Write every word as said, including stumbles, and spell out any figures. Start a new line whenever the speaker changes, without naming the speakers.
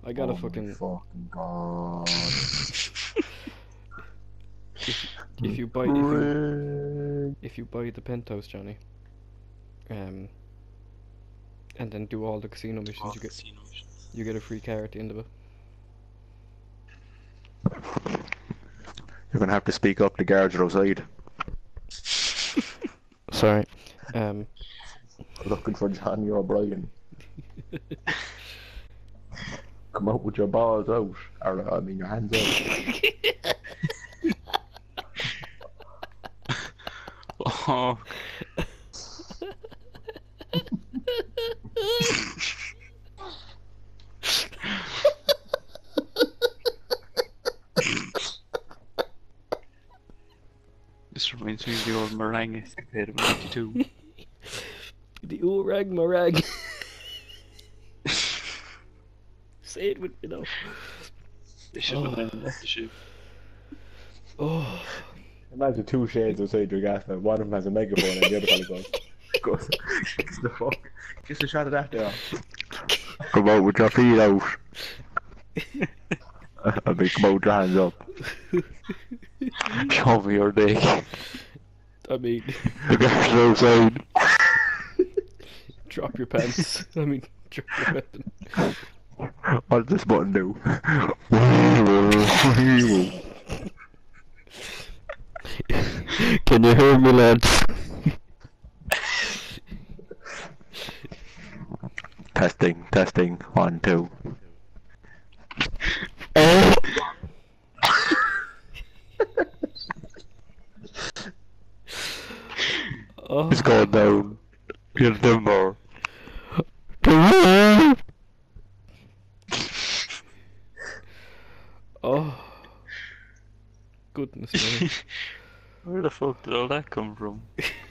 I got
Oh
a fucking.
my fucking god.
if, if you buy if you if you buy the penthouse, Johnny, um, and then do all the casino missions, you get you get a free car at the end of it.
You're gonna have to speak up, the guards are outside.
Sorry. Um.
Looking for Johnny O'Brien. Come out with your balls out. Or, I mean, your hands out.
Oh. This reminds me of the old meringue escapade of ninety-two.
The orang meringue. Say it with me now.
They should have been left the ship.
Oh.
Imagine two shades outside your gas man. One of them has a megaphone and the other fella goes, goes, gets the fuck, gets a shot of that there. Come out with your feet out. I mean, come out with your hands up. Show me your dick.
I mean,
The guys are outside.
drop your pants. I mean, drop your weapon.
What does this button do?
Can you hear me, lads?
Testing, testing, one, two. Oh.
Oh.
It's going down. Get them more.
Oh. Goodness me.
Where the fuck did all that come from?